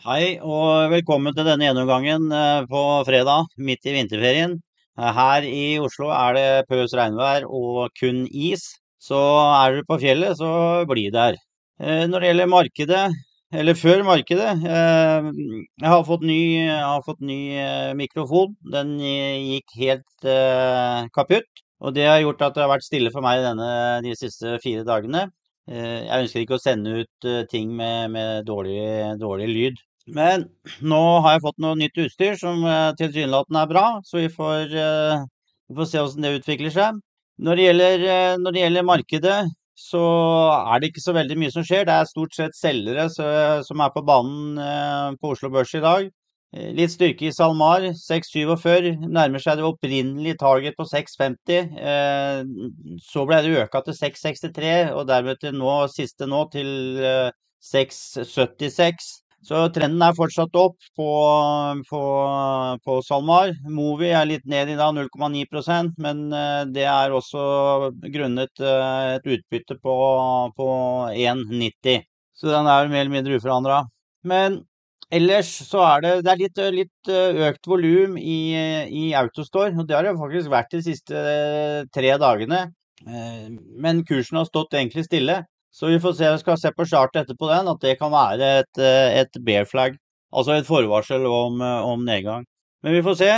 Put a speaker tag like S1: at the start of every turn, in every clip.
S1: Hei, og velkommen til denne gjennomgangen på fredag, midt i vinterferien. Her i Oslo er det pøs regnvær og kun is, så er du på fjellet, så bli der. Når det gjelder markedet, eller før markedet, jeg har fått ny mikrofon. Den gikk helt kaputt, og det har gjort at det har vært stille for meg de siste 4 dagene. Jeg ønsker ikke å sende ut ting med dårlig lyd. Men nå har jeg fått noe nytt utstyr som tilsynelatende er bra, så vi får se hvordan det utvikler seg. Når det gjelder markedet, så er det ikke så veldig mye som skjer. Det er stort sett selgere som er på banen på Oslo Børs i dag. Litt styrke i SalMar, 6,47, nærmer seg det opprinnelige target på 6,50. Så ble det øket til 6,63, og dermed til siste nå til 6,76. Så trenden er fortsatt opp på SalMar. Movi er litt ned i dag, 0,9%, men det er også grunnet et utbytte på 1,90. Så den er mer eller mindre uforandret. Men ellers så er det er litt økt volum i Autostore, og det har det faktisk vært de siste 3 dagene. Men kursen har stått egentlig stille. Så vi skal se på chartet etterpå at det kan være et bear flag, altså et forvarsel om nedgang. Men vi får se.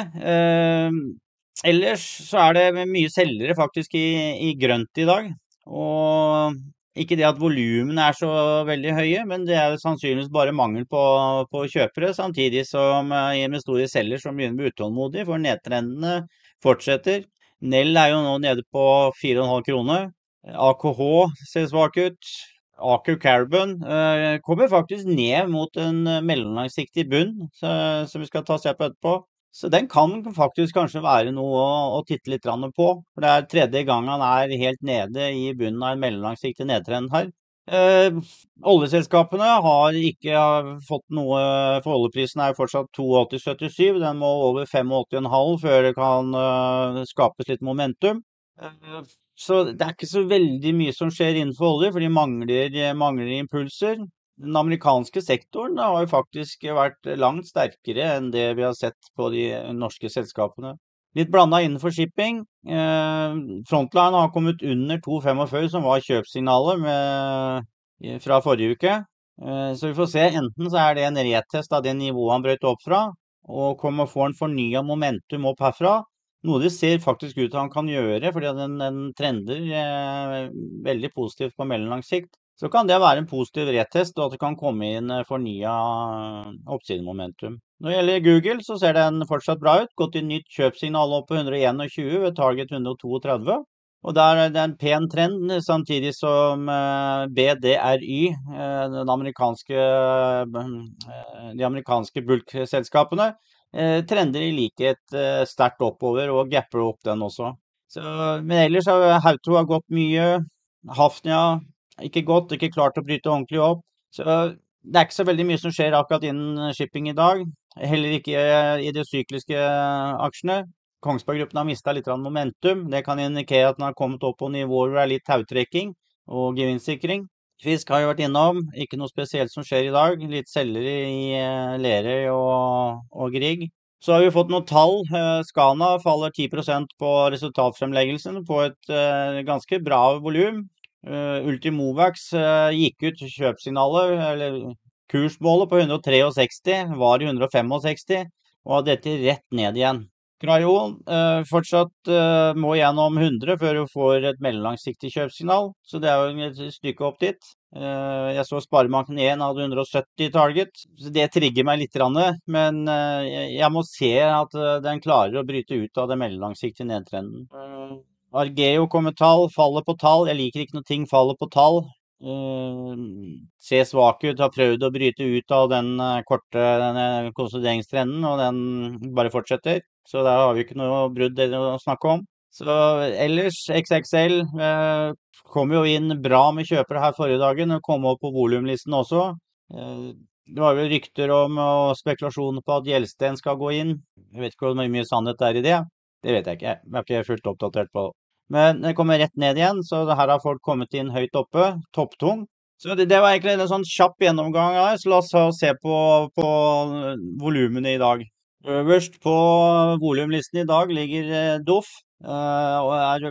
S1: Ellers så er det mye selgere faktisk i grønt i dag, og ikke det at volumene er så veldig høye, men det er sannsynligvis bare mangel på kjøpere, samtidig som investorer selger som begynner å bli utålmodige, for nedtrendene fortsetter. Nell er jo nå nede på 4,5 kroner. AKH ser svak ut. Aker Carbon kommer faktisk ned mot en mellomlangsiktig bunn, som vi skal se på etterpå. Så den kan faktisk kanskje være noe å titte litt på, for det er 3. gang han er helt nede i bunnen av en mellomlangsiktig nedtrend her. Oljeselskapene har ikke fått noe, for oljeprisen er fortsatt 82,77, den må over 85,5 før det kan skapes litt momentum. Så det er ikke så veldig mye som skjer innenfor olje, for de mangler impulser. Den amerikanske sektoren har jo faktisk vært langt sterkere enn det vi har sett på de norske selskapene. Litt blandet innenfor shipping. Frontline har kommet under 2,45, som var kjøpsignalet fra forrige uke. Så vi får se, enten så er det en retest av det nivået han brøt opp fra, og kommer å få en fornyet momentum opp herfra. Noe det ser faktisk ut til han kan gjøre, fordi den trender veldig positivt på mellomlang sikt. Så kan det være en positiv retest, og at det kan komme inn fornyet oppsidemomentum. Når det gjelder Google, så ser den fortsatt bra ut. Gått i nytt kjøpsignal opp på 121 ved target 132. Og der er det en pen trend, samtidig som BDRY, de amerikanske bulkselskapene, trender i likhet sterkt oppover og gapper opp den også. Men ellers har Hauto gått mye, Hafnia ikke gått, ikke klart å bryte ordentlig opp. Så det er ikke så veldig mye som skjer akkurat innen shipping i dag, heller ikke i de sykliske aksjene. Kongsberg-gruppen har mistet litt momentum, det kan indikere at den har kommet opp på nivåer hvor det er litt tautrekking og gevinstsikring. Fisk har jo vært innom, ikke noe spesielt som skjer i dag, litt selgere i Lerøy og Grieg. Så har vi fått noen tall. Scana faller 10% på resultatfremleggelsen på et ganske bra volum. Ultimovax gikk ut kjøpsignalet, eller kursmålet på 163, var i 165, og dette rett ned igjen. Cryon fortsatt må gjennom 100 før du får et mellomlangsiktig kjøpsignal, så det er jo et stykke opp dit. Jeg så Sparebanken 1 hadde 170 target, så det trigger meg litt, men jeg må se at den klarer å bryte ut av det mellomlangsiktige nedtrenden. Argeo kommer tall, faller på tall, jeg liker ikke noe ting faller på tall. Ser svak ut, har prøvd å bryte ut av den korte konsolideringstrenden, og den bare fortsetter. Så der har vi ikke noe brudd å snakke om. Så ellers, XXL kom jo inn bra med kjøpere her forrige dagen, og kom opp på volumlisten også. Det var vel rykter om og spekulasjoner på at Gjelsten skal gå inn. Jeg vet ikke hvor mye sannhet er i det. Det vet jeg ikke, jeg er ikke fullt oppdatert på. Men det kommer rett ned igjen, så her har folk kommet inn høyt oppe, topptung. Så det var egentlig en sånn kjapp gjennomgang her, så la oss se på volumene i dag. Øverst på volumlisten i dag ligger Doff, og er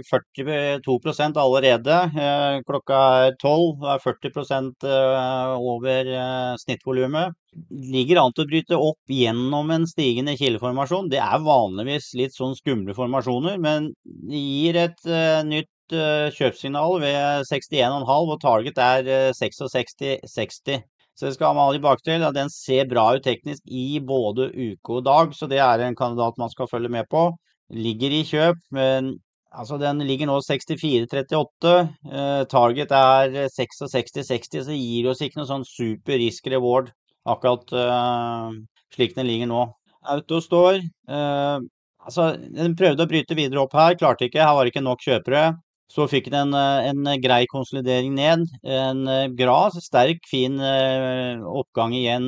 S1: 42% allerede. Klokka er 12, og er 40% over snittvolumet. Ligger an til å bryte opp gjennom en stigende kileformasjon. Det er vanligvis litt sånn skumle formasjoner, men det gir et nytt kjøpsignal ved 61,5, og target er 66,60. Så det skal man ha i baktil. Ja, den ser bra ut teknisk i både uke og dag, så det er en kandidat man skal følge med på. Ligger i kjøp, men altså den ligger nå 64,38. Target er 66,60, så gir oss ikke noe sånn super risk reward akkurat slik den ligger nå. Autostore, altså den prøvde å bryte videre opp her, klarte ikke, her var det ikke nok kjøpere. Så fikk den en grei konsolidering ned, en bra, sterk, fin oppgang igjen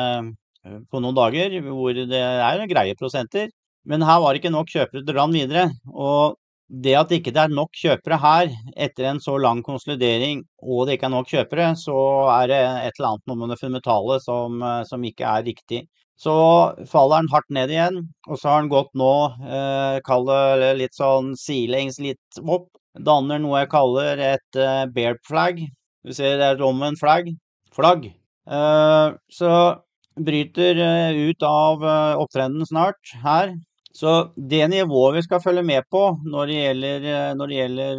S1: på noen dager, hvor det er greie prosenter. Men her var det ikke nok kjøpere til å dra den videre, og det at det ikke er nok kjøpere her, etter en så lang konsolidering, og det ikke er nok kjøpere, så er det et eller annet med det fundamentale som ikke er riktig. Så faller den hardt ned igjen, og så har den gått nå, kall det litt sånn sidelengs litt opp, danner noe jeg kaller et bear flag. Du ser det er et omvendt flagg. Så bryter ut av opptrenden snart her. Så det nivået vi skal følge med på når det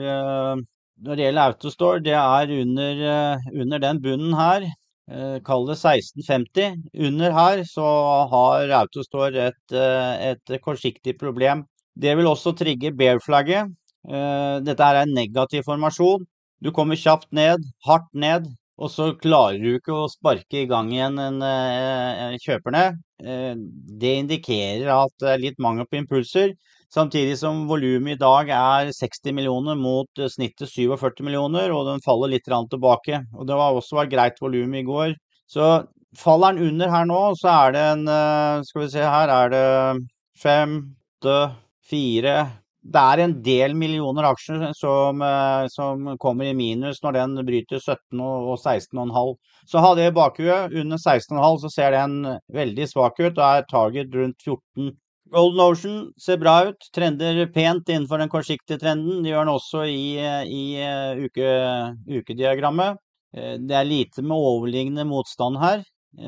S1: gjelder Autostore, det er under den bunnen her. Kall det 1650. Under her så har Autostore et kortsiktig problem. Det vil også trigge bear-flagget. Dette her er en negativ formasjon. Du kommer kjapt ned, hardt ned, og så klarer du ikke å sparke i gang igjen kjøperne. Det indikerer at det er litt mangel på impulser, samtidig som volumet i dag er 60 millioner mot snittet 47 millioner, og den faller litt tilbake. Og det var også greit volum i går. Så faller den under her nå, så er det skal vi se, her er det 5, 8, 4... Det er en del millioner aksjer som kommer i minus når den bryter 17 og 16,5. Så ha det i bakhuet. Under 16,5 så ser den veldig svak ut. Da er target rundt 14. Golden Ocean ser bra ut. Trender pent innenfor den kortsiktige trenden. Det gjør den også i ukediagrammet. Det er lite med overliggende motstand her.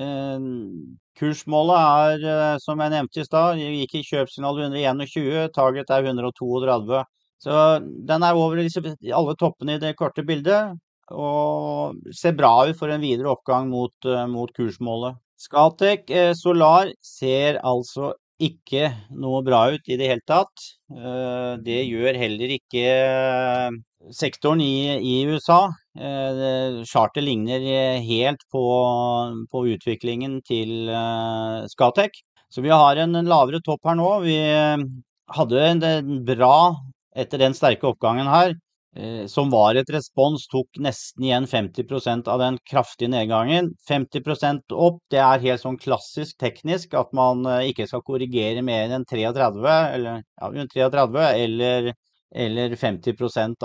S1: Kursmålet er, som jeg nevnte i stad, gikk i kjøpsignal 121, target er 132. Så den er over alle toppene i det korte bildet, og ser bra ut for en videre oppgang mot kursmålet. Scatec Solar ser altså ikke noe bra ut i det hele tatt. Det gjør heller ikke sektoren i USA. Charter ligner helt på utviklingen til Scatec. Så vi har en lavere topp her nå. Vi hadde en bra, etter den sterke oppgangen her, som var et respons, tok nesten igjen 50% av den kraftige nedgangen. 50% opp, det er helt sånn klassisk teknisk, at man ikke skal korrigere mer enn 33, eller 50%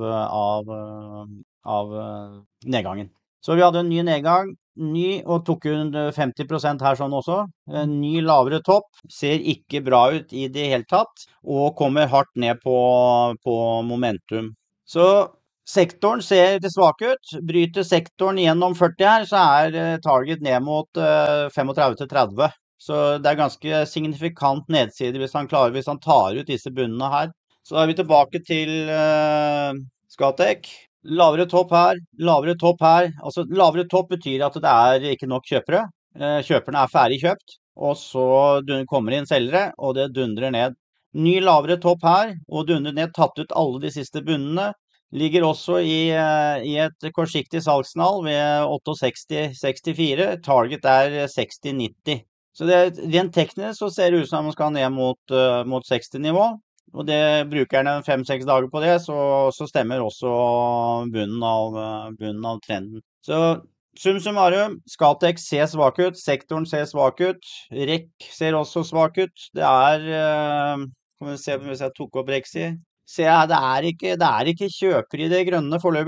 S1: av nedgangen. Så vi hadde en ny nedgang, og tok under 50% her sånn også. En ny lavere topp, ser ikke bra ut i det hele tatt, og kommer hardt ned på momentum. Så sektoren ser litt svak ut. Bryter sektoren gjennom 40 her, så er target ned mot 35-30. Så det er ganske signifikant nedside hvis han tar ut disse bunnene her. Så er vi tilbake til Scatec. Lavere topp her. Altså lavere topp betyr at det er ikke nok kjøpere. Kjøperne er ferdig kjøpt, og så kommer inn selgere, og det dundrer ned. Ny lavere topp her, og dundrer ned, tatt ut alle de siste bunnene. Ligger også i et kortsiktig salgssignal ved 68,64. Target er 60,90. Så rent teknisk så ser det ut som man skal ned mot 60-nivå. Og det bruker den 5-6 dager på det, så stemmer også bunnen av trenden. Så sum summarum, Scatec ser svak ut, sektoren ser svak ut, REC ser også svak ut. Det kan vi se hvis jeg tok opp REC. Det er ikke kjøper i det grønne foreløpig.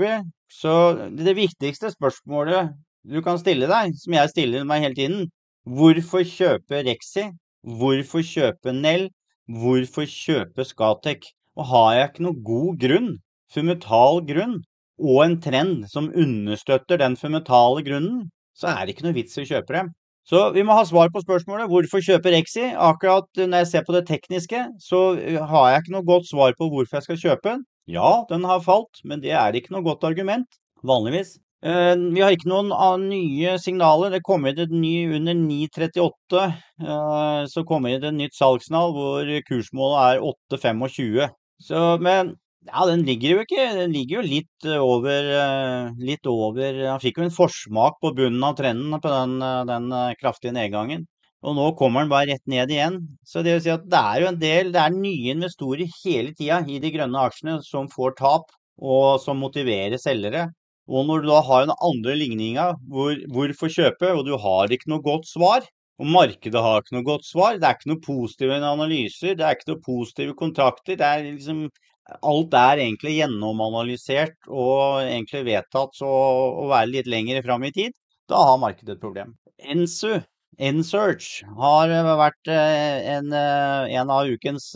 S1: Så det viktigste spørsmålet du kan stille deg, som jeg stiller meg hele tiden, hvorfor kjøpe Rexi? Hvorfor kjøpe Nell? Hvorfor kjøpe Scatec? Og har jeg ikke noe god grunn, fundamental grunn, og en trend som understøtter den fundamentale grunnen, så er det ikke noe vits i å kjøpe dem. Så vi må ha svar på spørsmålet, hvorfor kjøpe Rexi? Akkurat når jeg ser på det tekniske, så har jeg ikke noe godt svar på hvorfor jeg skal kjøpe den. Ja, den har falt, men det er ikke noe godt argument, vanligvis. Vi har ikke noen nye signaler. Det kommer inn et ny under 9,38, så kommer inn et nytt salgssignal hvor kursmålet er 8,25. Så, men ja, den ligger jo ikke, den ligger jo litt over, han fikk jo en forsmak på bunnen av trenden på den kraftige nedgangen. Og nå kommer den bare rett ned igjen. Så det vil si at det er jo det er nye investorer hele tiden i de grønne aksjene som får tap, og som motiverer selgere. Og når du da har en andre ligninga, hvorfor kjøpe, og du har ikke noe godt svar, og markedet har ikke noe godt svar, det er ikke noe positive analyser, det er ikke noe positive kontrakter, det er liksom, alt er egentlig gjennomanalysert og egentlig vedtatt så å være litt lenger frem i tid, da har markedet et problem. Ensurge har vært en av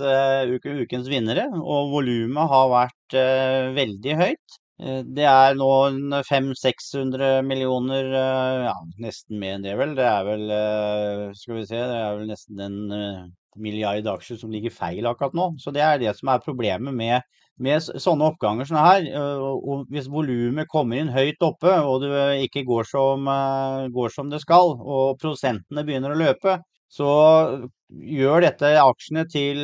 S1: ukens vinnere, og volumet har vært veldig høyt. Det er nå 500-600 millioner, ja, nesten mer enn det vel. Det er vel, skal vi se, det er vel nesten en milliard aksjer som ligger feil akkurat nå. Så det er det som er problemet med sånne oppganger sånn her. Og hvis volumet kommer inn høyt oppe, og det ikke går som det skal, og prosentene begynner å løpe, så gjør dette aksjene til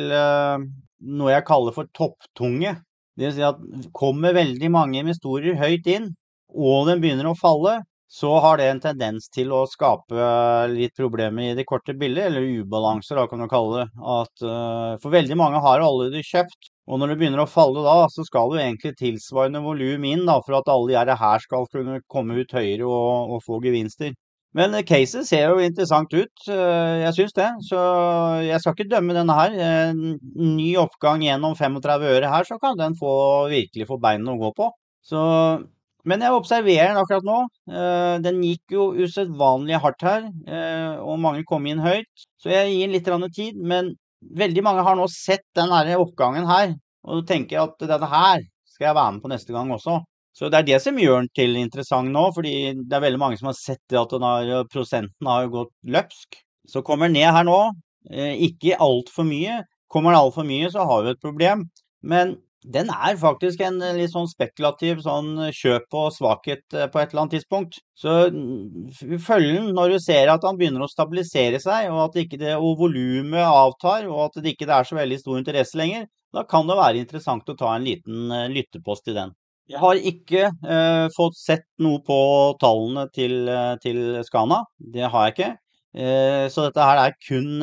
S1: noe jeg kaller for topptunge. Det vil si at kommer veldig mange investorer høyt inn, og den begynner å falle, så har det en tendens til å skape litt problemer i det korte bildet, eller ubalanser da kan du kalle det. For veldig mange har allerede kjøpt, og når det begynner å falle da, så skal du egentlig tilsvarende volum inn da, for at alle de her skal kunne komme ut høyere og få gevinster. Men caset ser jo interessant ut, jeg synes det, så jeg skal ikke dømme denne her. En ny oppgang gjennom 35 øre her, så kan den virkelig få beina å gå på. Så, men jeg observerer den akkurat nå. Den gikk jo usedvanlig hardt her, og mange kom inn høyt, så jeg gir litt tid, men veldig mange har nå sett denne oppgangen her, og tenker at denne her skal jeg være med på neste gang også. Så det er det som gjør den til interessant nå, fordi det er veldig mange som har sett det at prosenten har gått løpsk. Så kommer den ned her nå, ikke alt for mye. Kommer den alt for mye, så har vi et problem. Men den er faktisk en litt sånn spekulativ sånn kjøp og svakhet på et eller annet tidspunkt. Så følg den når du ser at han begynner å stabilisere seg, og at volumet avtar, og at det ikke er så veldig stor interesse lenger. Da kan det være interessant å ta en liten lyttepost i den. Jeg har ikke fått sett noe på tallene til Scana, det har jeg ikke. Så dette her er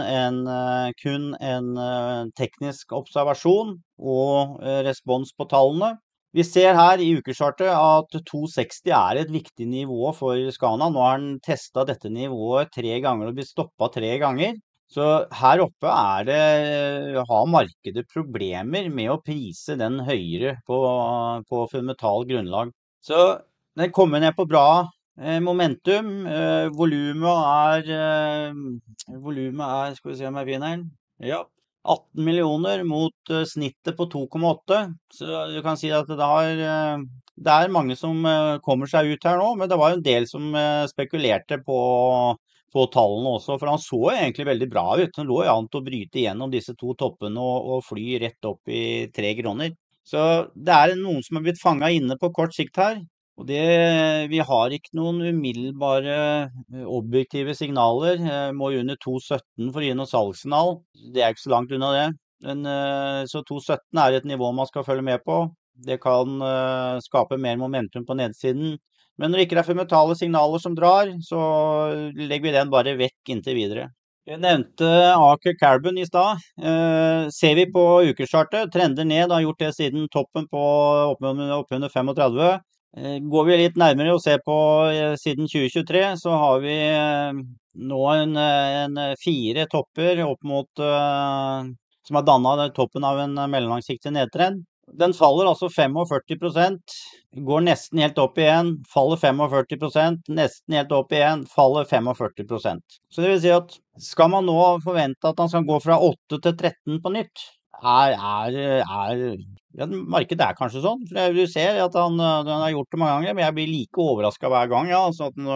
S1: kun en teknisk observasjon og respons på tallene. Vi ser her i ukestartet at 260 er et viktig nivå for Scana. Nå har den testet dette nivået 3 ganger og blitt stoppet 3 ganger. Så her oppe har markedet problemer med å prise den høyere på fundamental grunnlag. Så den kommer ned på bra momentum. Volumet er, skal vi se om jeg finner den, ja, 18 millioner mot snittet på 2,8. Så du kan si at det er mange som kommer seg ut her nå, men det var jo en del som spekulerte på tallene også, for han så egentlig veldig bra ut. Han lå jo an til å bryte igjennom disse 2 toppene og fly rett opp i 3 kroner. Så det er noen som har blitt fanget inne på kort sikt her, og vi har ikke noen umiddelbare objektive signaler. Må jo under 2,17 for å gi noe salgssignal. Det er ikke så langt unna det. Så 2,17 er et nivå man skal følge med på. Det kan skape mer momentum på nedsiden. Men når det ikke er fundamentale signaler som drar, så legger vi den bare vekk inntil videre. Jeg nevnte Aker Carbon i stad. Ser vi på ukestartet, trender ned, har gjort det siden toppen på oppunder 35. Går vi litt nærmere og ser på siden 2023, så har vi nå en 4 topper opp mot, som har dannet toppen av en mellomlangsiktig nedtrend. Den faller altså 45%, går nesten helt opp igjen, faller 45%, nesten helt opp igjen, faller 45%. Så det vil si at skal man nå forvente at han skal gå fra 8 til 13 på nytt, ja, markedet er kanskje sånn. For du ser at den har gjort det mange ganger, men jeg blir like overrasket hver gang, ja, altså at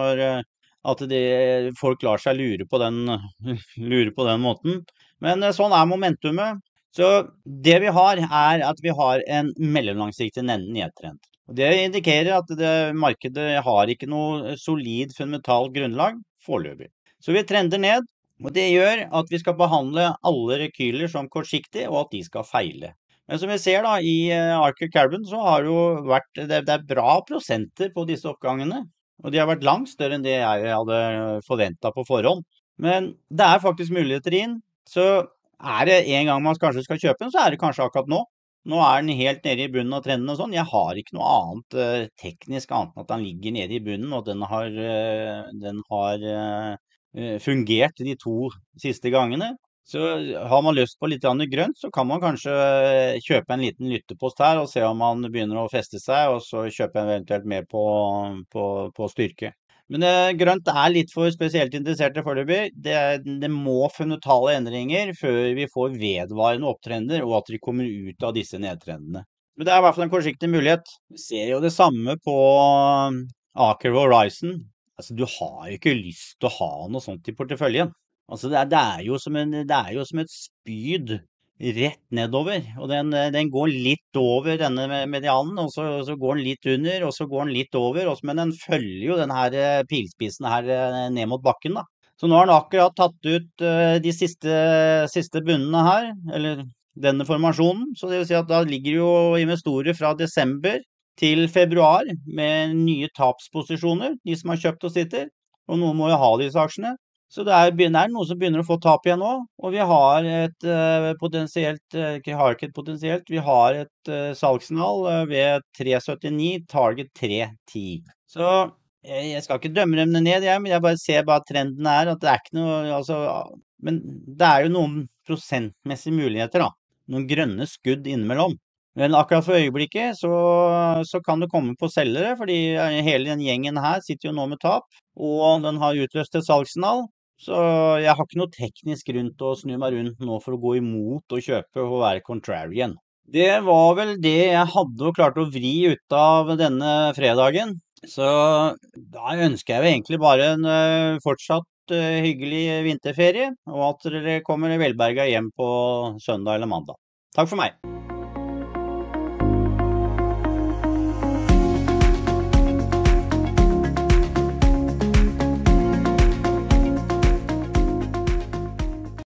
S1: folk lar seg lure på den, lure på den måten. Men sånn er momentumet. Så det vi har er at vi har en mellomlangsiktig nedtrend. Og det indikerer at markedet har ikke noe solid fundamentalt grunnlag foreløpig. Så vi trender ned, og det gjør at vi skal behandle alle rekyler som kortsiktig, og at de skal feile. Men som vi ser da, i Archer Carbon så har det jo vært, det er bra prosenter på disse oppgangene, og de har vært langt større enn det jeg hadde forventet på forhånd. Men det er faktisk muligheter inn, så er det en gang man kanskje skal kjøpe den, så er det kanskje akkurat nå. Nå er den helt nede i bunnen av trenden og sånn. Jeg har ikke noe annet teknisk annet enn at den ligger nede i bunnen, og den har fungert de 2 siste gangene. Så har man lyst på litt grønt, så kan man kanskje kjøpe en liten lyttepost her, og se om man begynner å feste seg, og så kjøpe eventuelt mer på styrke. Men grønt er litt for spesielt interesserte foreløpig. Det må fundamentale endringer før vi får vedvarende opptrender, og at de kommer ut av disse nedtrendene. Men det er i hvert fall en kortsiktig mulighet. Vi ser jo det samme på Aker Horizon. Altså, du har jo ikke lyst til å ha noe sånt i porteføljen. Altså, det er jo som et spyd rett nedover, og den går litt over denne medianen, og så går den litt under, og så går den litt over, men den følger jo denne her pilspissen her ned mot bakken da. Så nå har den akkurat tatt ut de siste bunnene her, eller denne formasjonen, så det vil si at da ligger jo investorer fra desember til februar med nye tapsposisjoner, de som har kjøpt og sitter, og noen må jo ha disse aksjene. Så det er noe som begynner å få tap igjen nå, og vi har et potensielt, vi har et salgssignal ved 3,79, target 3,10. Så jeg skal ikke dømme dem ned, men jeg bare ser trenden er at det er ikke noe, altså, men det er jo noen prosentmessige muligheter da, noen grønne skudd innimellom. Men akkurat for øyeblikket så kan det komme på selgere, fordi hele den gjengen her sitter jo nå med tap, og den har utløst et salgssignal. Så jeg har ikke noe teknisk grunn til å snu meg rundt nå for å gå imot og kjøpe og være contrarian. Det var vel det jeg hadde og klarte å vri ut av denne fredagen. Så da ønsker jeg jo egentlig bare en fortsatt hyggelig vinterferie, og at dere kommer velberget hjem på søndag eller mandag. Takk for meg.